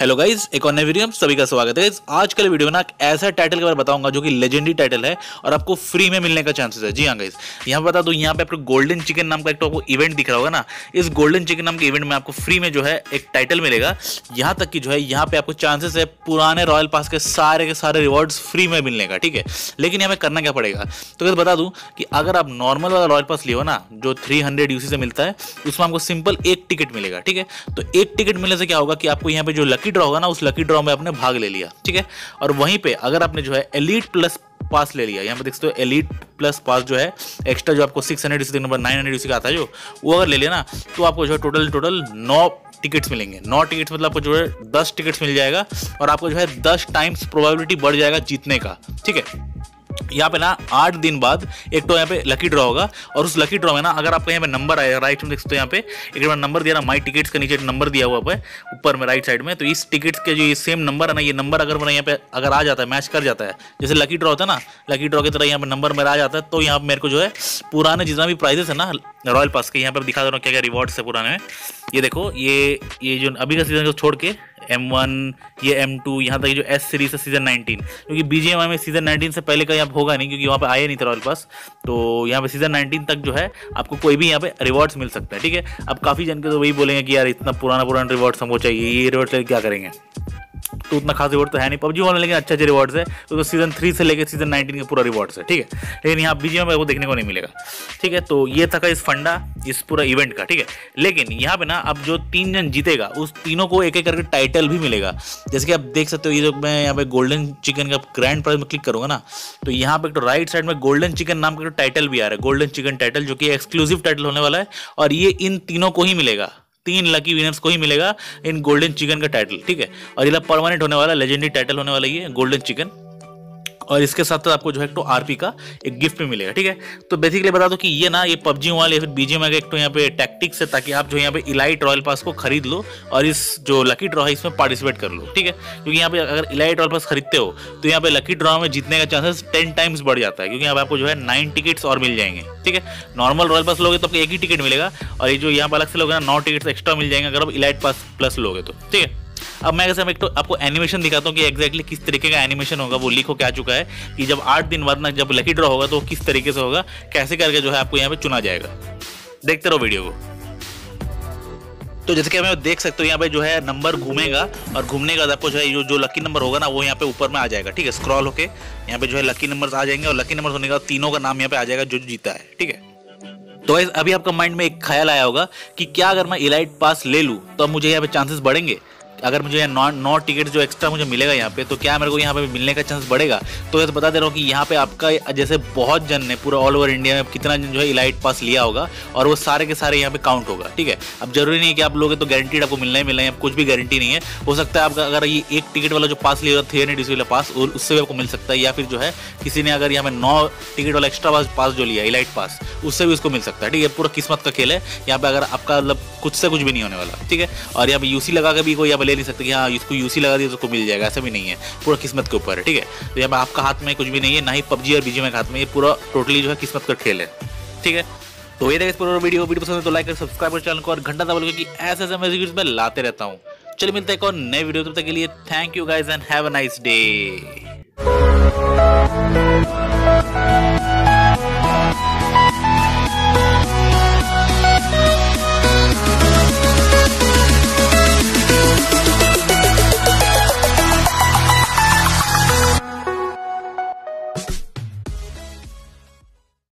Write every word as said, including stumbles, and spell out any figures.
Hello guys, एक और नए वीडियो में सभी का स्वागत है। आज कल वीडियो में ना एक ऐसा टाइटल के बारे में बताऊंगा जो कि लेजेंडरी टाइटल है और आपको फ्री में मिलने का चांसेस है। जी हाँ गाइज, यहाँ बता दूं, यहाँ पे आपको गोल्डन चिकन नाम का एक तो आपको इवेंट दिख रहा होगा ना। इस गोल्डन चिकन नाम के इवेंट में आपको फ्री में जो है एक टाइटल मिलेगा। यहाँ तक कि जो है यहाँ पे आपको चांसेस है पुराने रॉयल पास के सारे के सारे रिवॉर्ड्स फ्री में मिलने का। ठीक है, लेकिन यहाँ पे करना क्या पड़ेगा, तो गाइस बता दूं कि अगर आप नॉर्मल वाला रॉयल पास लियो ना जो थ्री हंड्रेड यूसी से मिलता है, उसमें आपको सिंपल एक टिकट मिलेगा। ठीक है, तो एक टिकट मिलने से क्या होगा कि आपको यहाँ पे जो लकी ड्रॉ होगा ना, उस लकी ड्रॉ में आपने भाग ले लिया। ठीक है, और वहीं पे अगर आपने जो है एलीट प्लस पास ले लिया, यहाँ पे देख सकते हो एलीट प्लस पास जो है एक्स्ट्रा जो आपको six hundred UC number nine hundred UC का आता है जो, वो अगर ले लिया ना तो आपको जो है टोटल टोटल नौ टिकट्स मिलेंगे। नौ टिकट्स मतलब आपको जो है दस टिकट्स मिल जाएगा और आपको जो है दस टाइम्स प्रोबेबिलिटी बढ़ जाएगा जीतने का। ठीक है, यहाँ पे ना आठ दिन बाद एक तो यहाँ पे लकी ड्रॉ होगा और उस लकी ड्रॉ में ना अगर आपको यहाँ पे नंबर आएगा, राइट में देख सकते हो यहाँ पे एक बार नंबर दिया ना, माई टिकट्स के नीचे नंबर दिया हुआ है ऊपर में राइट साइड में, तो इस टिकट्स के जो ये सेम नंबर है ना, ये नंबर अगर मेरा यहाँ पे अगर आ जाता है, मैच कर जाता है, जैसे लकी ड्रॉ होता है ना, लकी ड्रॉ की तरह यहाँ पे नंबर मेरा आ जाता है, तो यहाँ पे मेरे को जो है पुराने जितना भी प्राइजेस है ना रॉयल पास के, यहाँ पे दिखा दे रहा हूँ क्या क्या रिवॉर्ड्स है पुराने में। ये देखो, ये ये जो अभी का सीजन को छोड़ के एम वन, ये एम टू, यहाँ तक जो एस सीरीज है सीजन नाइनटीन, क्योंकि बीजीएमआई में सीजन नाइनटीन से पहले का यहाँ होगा नहीं, क्योंकि वहाँ पे आए नहीं थे रॉयल पास, तो यहाँ पे सीजन नाइनटीन तक जो है आपको कोई भी यहाँ पे रिवॉर्ड्स मिल सकता है। ठीक है, अब काफ़ी जन के तो वही बोलेंगे कि यार इतना पुराना पुराना रिवॉर्ड्स हमको चाहिए, ये रिवॉर्ड्स लेके क्या करेंगे, तो उतना खास रिवॉर्ड तो है नहीं पबजी में, लेकिन अच्छे अच्छे रिवॉर्ड्स है, तो, तो सीजन थ्री से लेकर सीजन नाइनटीन का पूरा रिवॉर्ड्स है। ठीक है, लेकिन यहाँ बीजीएम में वो देखने को नहीं मिलेगा। ठीक है, तो ये था इस फंडा इस पूरा इवेंट का। ठीक है, लेकिन यहाँ पे ना अब जो तीन जन जीतेगा उस तीनों को एक एक करके टाइटल भी मिलेगा। जैसे कि आप देख सकते हो, ये जो मैं यहाँ पे गोल्डन चिकन का ग्रैंड प्राइज में क्लिक करूंगा ना, तो यहाँ पे तो राइट साइड में गोल्डन चिकन नाम का टाइटल भी आ रहा है, गोल्डन चिकन टाइटल, जो कि एक्सक्लूसिव टाइटल होने वाला है और ये इन तीनों को ही मिलेगा, तीन लकी विनर्स को ही मिलेगा इन गोल्डन चिकन का टाइटल। ठीक है, और ये परमानेंट होने वाला लेजेंडरी टाइटल होने वाला ये गोल्डन चिकन, और इसके साथ साथ आपको जो है तो आरपी का एक गिफ्ट भी मिलेगा। ठीक है, तो बेसिकली बता दो कि ये ना ये पबजी वाले या फिर बीजीएमआई का एक तो यहाँ पे टैक्टिक्स है, ताकि आप जो यहाँ पे इलाइट रॉयल पास को खरीद लो और इस जो लकी ड्रॉ है इसमें पार्टिसिपेट कर लो। ठीक है, क्योंकि यहाँ पे अगर इलाइट रॉयल पास खरीदते हो तो यहाँ पे लकी ड्रॉ में जीतने का चांसेस टेन टाइम्स बढ़ जाता है, क्योंकि यहाँ पे आपको जो है नाइन टिकट्स और मिल जाएंगे। ठीक है, नॉर्मल रॉयल पास लोगे तो आपको एक ही टिकट मिलेगा, और ये जो यहाँ पे अलग से लोगे ना नौ टिकट्स एक्स्ट्रा मिल जाएंगे अगर आप इलाइट पास प्लस लोगे तो। ठीक है, अब मैं कैसे एक तो आपको एनिमेशन दिखाता हूँ कि एग्जैक्टली किस तरीके का एनिमेशन होगा, वो लीक होकर आ चुका है कि जब आठ दिन बाद ना जब लकी ड्रॉ होगा तो किस तरीके से होगा, कैसे करके जो है आपको यहाँ पे चुना जाएगा। देखते रहो वीडियो को। तो जैसे कि हमें देख सकते हो यहाँ पे जो है नंबर घूमेगा और घूमने के बाद आपको जो है जो जो लकी नंबर होगा ना वो यहाँ पे ऊपर में आ जाएगा। ठीक है, स्क्रॉल होके यहाँ पे जो है लकी नंबर आ जाएंगे और लकी नंबर होने के बाद तीनों का नाम यहाँ पे आ जाएगा जो जीता है। ठीक है, तो अभी आपका माइंड में एक ख्याल आया होगा कि क्या अगर मैं इलाइट पास ले लूँ तो मुझे यहाँ पे चांसेस बढ़ेंगे, अगर मुझे यहाँ नौ नौ टिकट जो एक्स्ट्रा मुझे मिलेगा यहाँ पे, तो क्या मेरे को यहाँ पे मिलने का चांस बढ़ेगा। तो ये तो बता दे रहा हूँ कि यहाँ पे आपका जैसे बहुत जन ने पूरा ऑल ओवर इंडिया में कितना जन जो है इलाइट पास लिया होगा और वो सारे के सारे यहाँ पे काउंट होगा। ठीक है, अब जरूरी नहीं है कि आप लोगे तो गारंटीड आपको मिलना ही मिलना है, कुछ भी गारंटी नहीं है। हो सकता है आपका अगर ये एक टिकट वाला जो पास लिया थ्री हंड्रेड वाला पास, उससे भी आपको मिल सकता है, या फिर जो है किसी ने अगर यहाँ पे नौ टिकट वाला एक्स्ट्रा पास जो लिया इलाइट पास, उससे भी उसको मिल सकता है। ठीक है, पूरा किस्मत का खेल है यहाँ पे, अगर आपका मतलब कुछ से कुछ भी नहीं होने वाला। ठीक है, और यहाँ पे यूसी लगा के भी कोई यहाँ पे ले नहीं सकता कि हाँ इसको यूसी लगा दिया तो उसको मिल जाएगा, ऐसा भी नहीं है, पूरा किस्मत के ऊपर है। ठीक है, तो यहाँ पे आपका हाथ में कुछ भी नहीं है, ना ही पबजी और बीजीएमआई के हाथ में, ये पूरा टोटली जो है किस्मत का खेल है। ठीक है, तो ये देखिए पूरा वीडियो वीडियो पसंद है तो लाइक कर सब्सक्राइब कर चैनल को और घंटा दबा लो, क्योंकि ऐसे ऐसे वीडियोस मैं लाते रहता हूँ। चलिए मिलते हैं एक और नए वीडियो, तब तक के लिए thank you guys and have a nice day.